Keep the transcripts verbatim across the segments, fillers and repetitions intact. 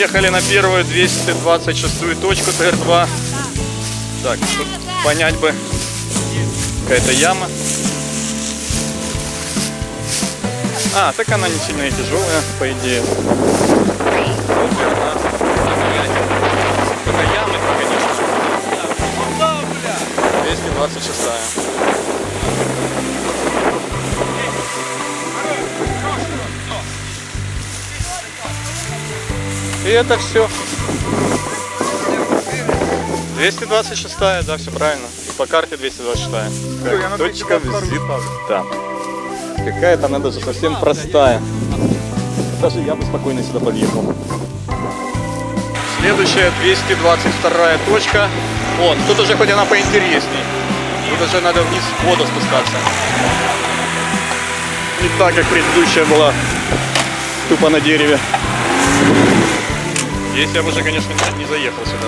Приехали на первую двести двадцать шестую точку Т Р два. Так, тут понять бы, какая-то яма. А, так она не сильно и тяжелая, по идее. Только ямы, конечно. двести двадцать шестая. И это все. двести двадцать шестая, да, все правильно. По карте двести двадцать шестая. Так, точка визита там. Какая-то она даже совсем простая. Даже я бы спокойно сюда подъехал. Следующая двести двадцать вторая точка. Вот, тут уже хоть она поинтересней. Тут уже надо вниз в воду спускаться. Не так, как предыдущая была тупо на дереве. Здесь я бы уже, конечно, не заехал сюда.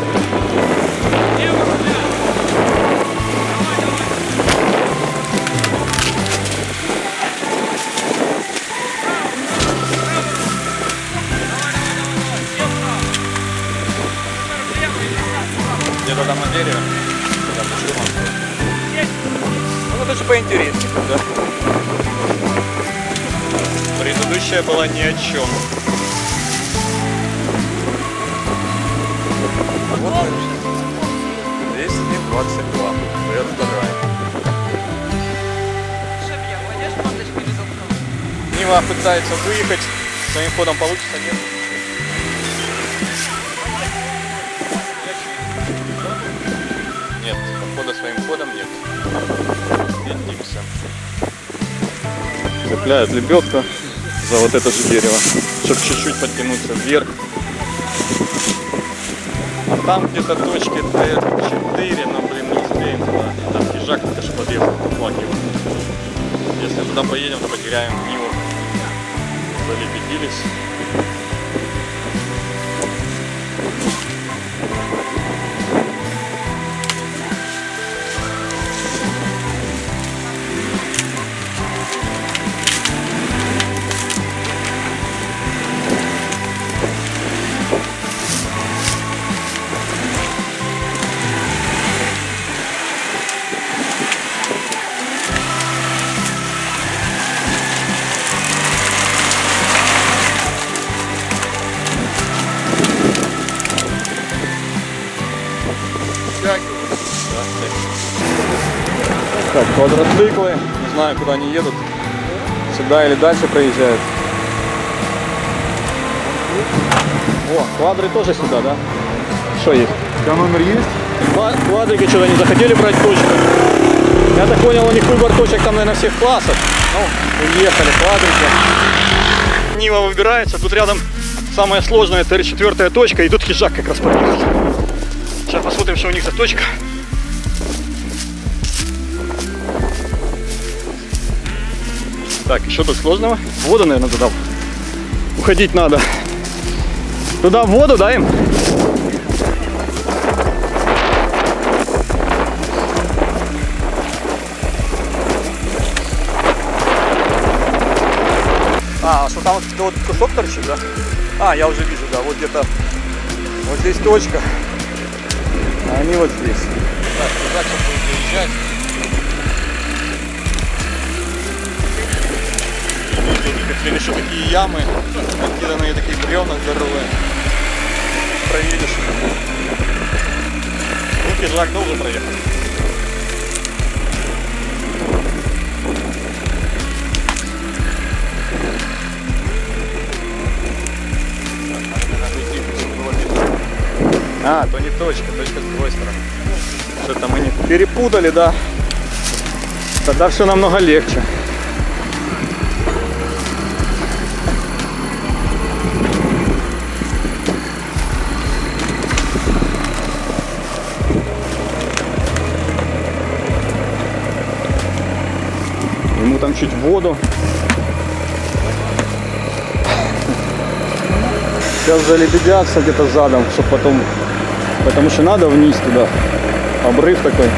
Где-то там на дереве. Ну, это же поинтереснее, да? Предыдущая была ни о чем. Вот двести двадцать два. Т Р два. Нива пытается выехать. Своим ходом получится, нет? Нет, похода своим ходом нет. Едемся. Цепляет лебедка за вот это же дерево, чтобы чуть-чуть подтянуться вверх. А там где-то точки Т Р четыре, но, блин, не успеем туда. Там хижак только что подъехал, флаг его. Если туда поедем, то потеряем Ниву. Залебедились. Так, квадроциклы, не знаю, куда они едут, сюда или дальше проезжают. О, квадры тоже сюда, да? Что есть? У тебя номер есть? Квадрики что-то не захотели брать точку. Я так понял, у них выбор точек там, наверное, всех классов. Ну, уехали квадрики. Нива выбирается, тут рядом самая сложная Т Р четыре точка, и тут хижак как раз подъехал. Сейчас посмотрим, что у них за точка. Так, еще тут сложного. В воду, наверное, туда уходить надо. Туда в воду, да, им? А, что там вот кусок торчит, да? А, я уже вижу, да, вот где-то вот здесь точка. А они вот здесь. Так, туда сейчас будет заезжать. Или еще такие ямы, накиданные такие бревна здоровые. Проедешь. Ну, хижак должен проехать. А, то не точка, точка с другой стороны. Что-то мы не перепутали, да? Тогда все намного легче. Ему там чуть в воду. Сейчас залебедятся где-то задом, чтобы потом, потому что надо вниз туда. Обрыв такой.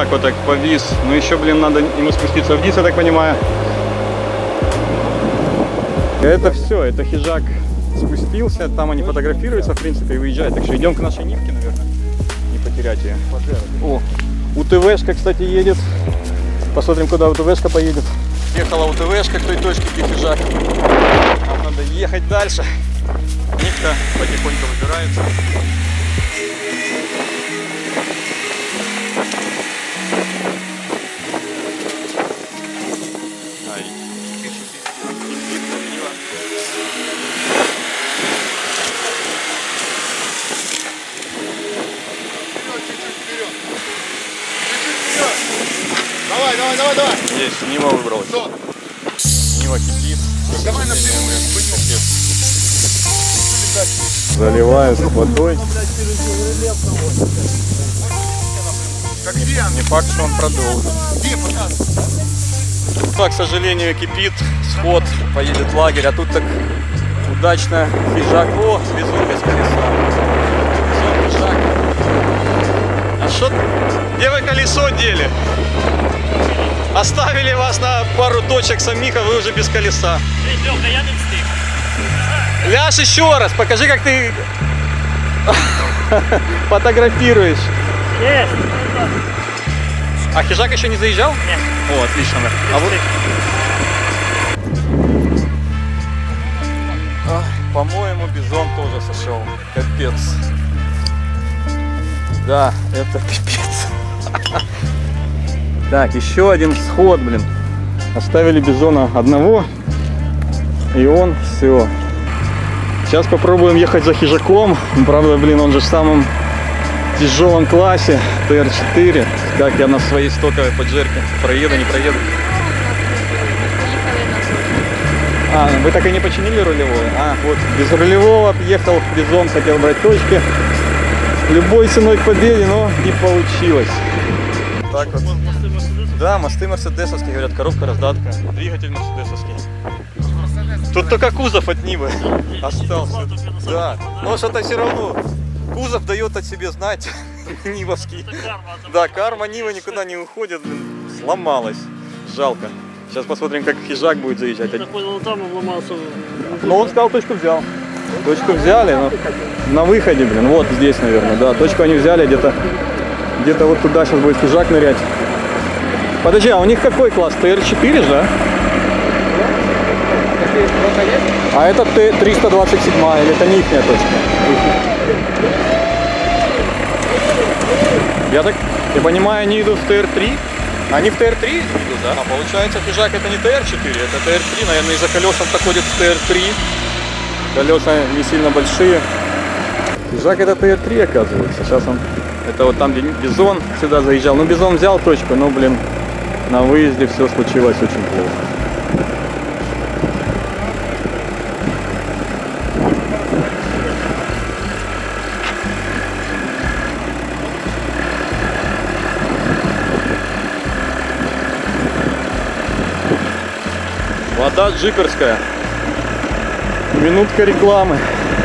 хижак вот так повис. Но еще, блин, надо ему спуститься вниз, я так понимаю. Это все, это хижак спустился, там они фотографируются, в принципе, и выезжают. Так что идем к нашей Нивке, наверное, не потерять ее. О, УТВшка, кстати, едет. Посмотрим, куда УТВшка поедет. Ехала УТВшка к той точке, где хижак. Нам надо ехать дальше. Нивка потихоньку выбирается. Давай, давай, давай, давай. Есть, Нива выбралась. Что? Нива кипит. Давай напрямую. Заливают водой. Как где? Не факт, что он продолжит. Где, пожалуйста? Да, к сожалению, кипит сход, поедет в лагерь, а тут так удачно хижак. О, везут без колеса. Везут хижак. А что? Где вы колесо дели? Оставили вас на пару точек самих, а вы уже без колеса. Ляж еще раз, покажи, как ты фотографируешь. Есть. А хижак еще не заезжал? Нет. О, отлично. А вот... а, по-моему, бизон тоже сошел. Капец. Да, это пипец. Так, еще один сход, блин. Оставили бизона одного. И он все. Сейчас попробуем ехать за хижаком. Правда, блин, он же в самом тяжелом классе. Т Р четыре. Как я на своей стоковой поджерке проеду, не проеду. А, вы так и не починили рулевое? А, вот, без рулевого ехал бизон, хотел брать точки. Любой ценой к победе, но не получилось. Так вот. Да, мосты мерседесовские, говорят, коробка, раздатка, двигатель мерседесовский. Тут только кузов от Нивы остался. Да, но что-то все равно кузов дает о себе знать. Нивовский. Да, карма Нивы никуда не уходит, блин, сломалась. Жалко. Сейчас посмотрим, как хижак будет заезжать. Я понял, там обломался. Но он сказал, точку взял. Точку взяли, но на выходе, блин, вот здесь, наверное, да. Точку они взяли, где-то где-то вот туда сейчас будет хижак нырять. Подожди, а у них какой класс? Т Р четыре же, да? А это Т триста двадцать семь, или это не ихняя точка? Я так, я понимаю, они идут в Т Р три? Они в Т Р три идут, да? А получается, хижак это не Т Р четыре, это Т Р три, наверное, из-за колес он проходит в Т Р три. Колеса не сильно большие. Хижак это Т Р три, оказывается. Сейчас он, это вот там, где бизон сюда заезжал. Ну, бизон взял точку, но, блин, на выезде все случилось очень плохо. Вода джиперская. Минутка рекламы.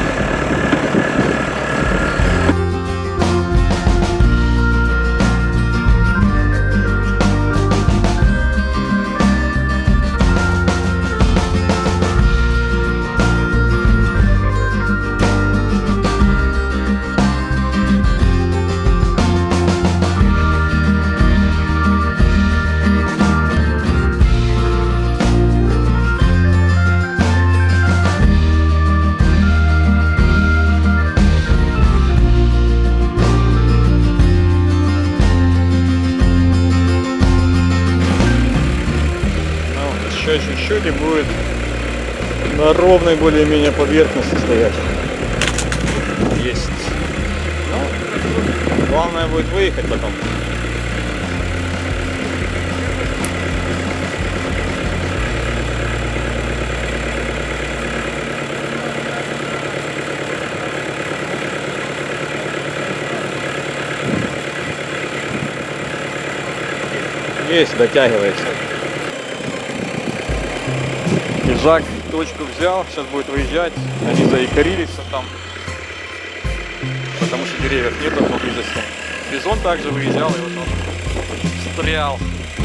Чуть-чуть и будет на ровной более-менее поверхности стоять. Есть. Ну, главное будет выехать потом. Есть, дотягивается. Хижак точку взял, сейчас будет выезжать. Они заикарились там, потому что деревьев нет поблизости. Бизон также выезжал, и вот он туториал.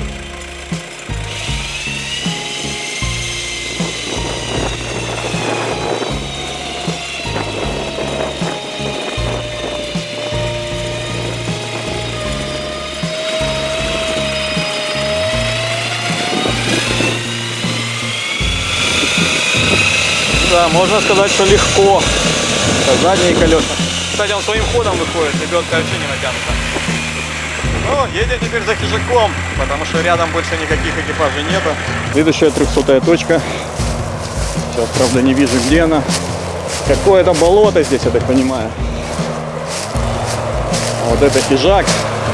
Да, можно сказать, что легко. Это задние колеса. Кстати, он своим ходом выходит, лебедка вообще не натянута. Ну, едем теперь за хижаком, потому что рядом больше никаких экипажей нету. Следующая трехсотая точка. Сейчас, правда, не вижу, где она. Какое-то болото здесь, я так понимаю. А вот это хижак.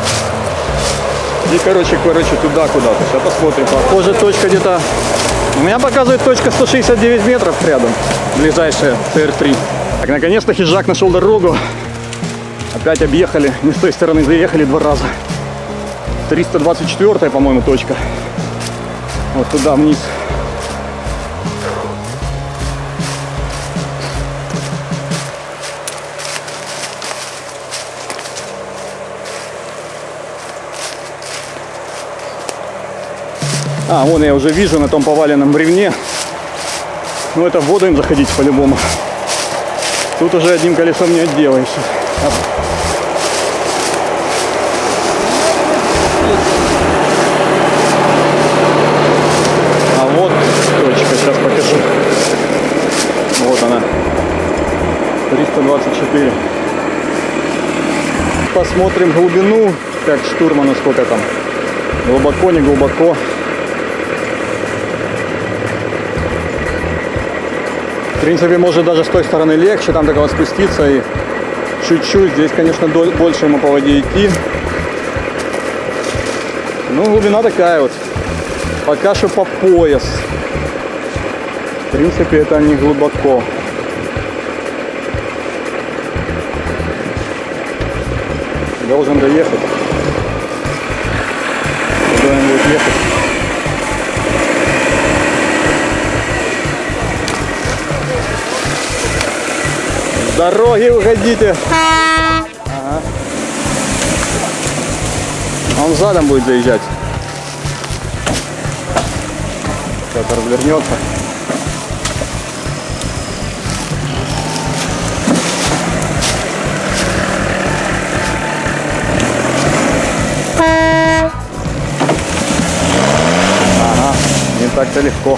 И, короче, короче, туда куда-то. Сейчас посмотрим. Похоже, точка где-то... У меня показывает точка сто шестьдесят девять метров рядом. Ближайшая, Си Эр три. Так, наконец-то хижак нашел дорогу. Опять объехали. Не с той стороны заехали два раза. триста двадцать четвёртая, по-моему, точка. Вот туда вниз. А, вон я уже вижу на том поваленном бревне. Ну, это в воду им заходить по-любому. Тут уже одним колесом не отделаешься. А вот точка, сейчас покажу. Вот она. триста двадцать четыре. Посмотрим глубину, как штурману, сколько там. Глубоко, не глубоко. В принципе, может даже с той стороны легче, там такого спуститься и чуть-чуть. Здесь, конечно, больше ему по воде идти. Ну, глубина такая вот. Пока что по пояс. В принципе, это не глубоко. Должен доехать. Куда он будет ехать? С дороги уходите. Ага. Он задом будет заезжать. Сейчас развернется. Ага, не так-то легко.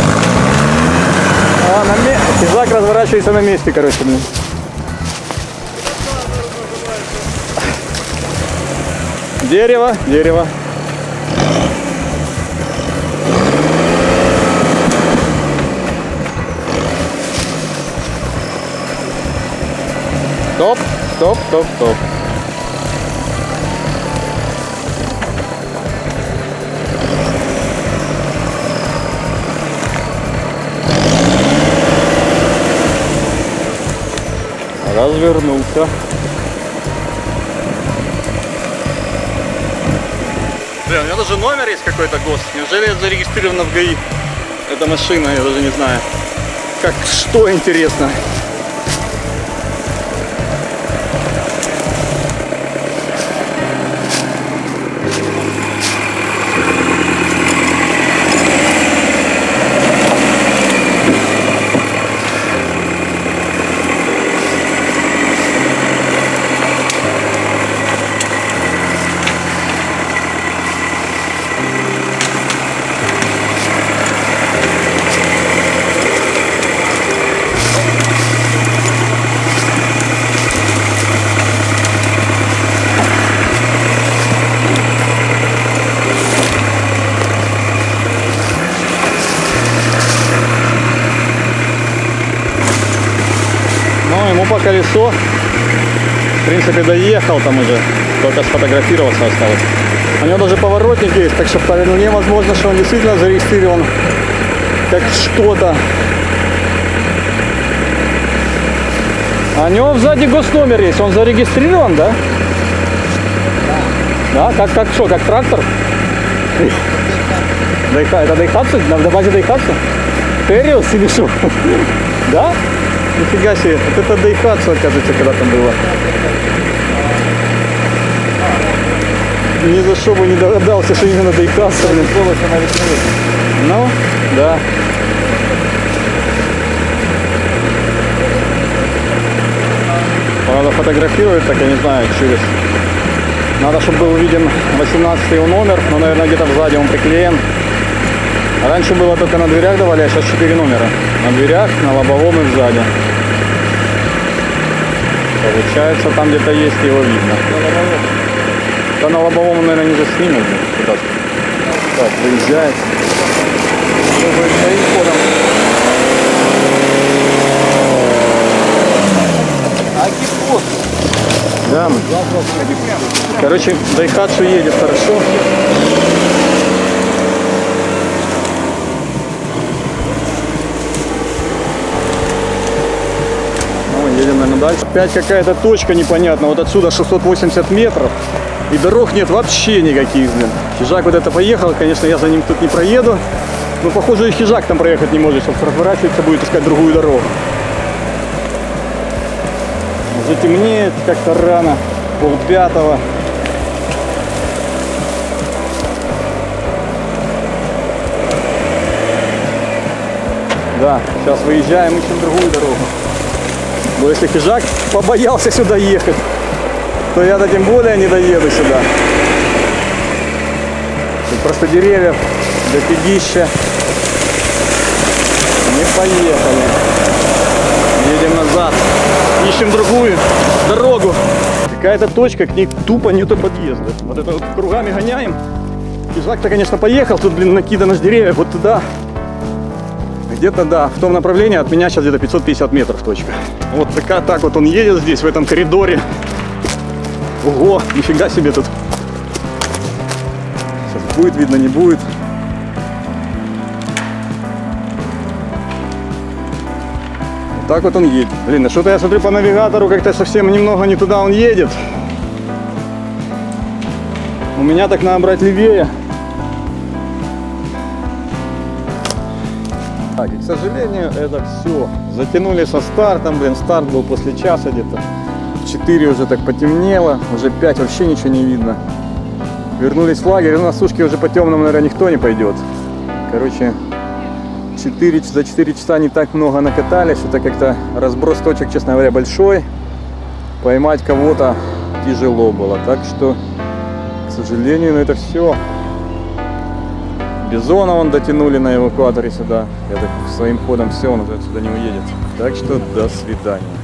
А, на месте. Хижак разворачивается на месте, короче, блин. Дерево, дерево. Стоп, стоп, стоп, стоп. Развернулся. Блин, у меня даже номер есть какой-то ГОСТ. Неужели это зарегистрировано в ГАИ? Эта машина, я даже не знаю. Как, что интересно. По колесо, в принципе, доехал там уже, только сфотографироваться осталось. У него даже поворотник есть, так что вполне возможно, что он действительно зарегистрирован как что-то. А у него сзади госномер есть, он зарегистрирован, да? Да, как, как что, как трактор? Это Дайхатсу? На базе Дайхатсу? Териус или что? Да? Нифига себе, вот это Дайхатсу, оказывается, когда там было. ни за что бы не догадался, что именно Дайкатсу. Ну, да. Правда, фотографировать, так я не знаю, через... Надо, чтобы был виден восемнадцатый его номер, но, наверное, где-то сзади он приклеен. А раньше было только на дверях давали, а сейчас четыре номера. На дверях, на лобовом и сзади. Получается, там где-то есть, его видно. Да на лобовом он, наверное, не заснимет. Так, выезжает. Своим ходом. Да. Короче, Дайкатсу едет хорошо. Ну, едем, наверное, дальше. Опять какая-то точка непонятная. Вот отсюда шестьсот восемьдесят метров. И дорог нет вообще никаких. Хижак вот это поехал. Конечно, я за ним тут не проеду. Но, похоже, и хижак там проехать не может. Чтобы разворачиваться, будет искать другую дорогу. Затемнеет как-то рано, полпятого. Да, сейчас выезжаем, ищем другую дорогу. Но если хижак побоялся сюда ехать, то я-то тем более не доеду сюда. Тут просто деревьев, дофигища. Не поехали. Едем назад. Ищем другую дорогу. Какая-то точка, к ней тупо нету подъезда. Вот это вот кругами гоняем. Хижак-то, конечно, поехал. Тут, блин, накидано с деревьев вот туда. Где-то, да, в том направлении от меня сейчас где-то пятьсот пятьдесят метров точка. Вот такая, так вот он едет здесь, в этом коридоре. Ого, нифига себе тут. Сейчас будет видно, не будет. Так вот он едет. Блин, а что-то я смотрю по навигатору, как-то совсем немного не туда он едет. У меня так надо брать левее. Так, и, к сожалению, это все. Затянули со стартом, блин, старт был после часа где-то. В четыре уже так потемнело, уже пять вообще ничего не видно. Вернулись в лагерь, ну, на сушке уже по темному, наверное, никто не пойдет. Короче... четыре, за четыре часа не так много накатались, это как-то разброс точек, честно говоря, большой. Поймать кого-то тяжело было, так что, к сожалению, это все. Бизона вон дотянули на эвакуаторе сюда, я так своим ходом все, он отсюда не уедет. Так что до свидания.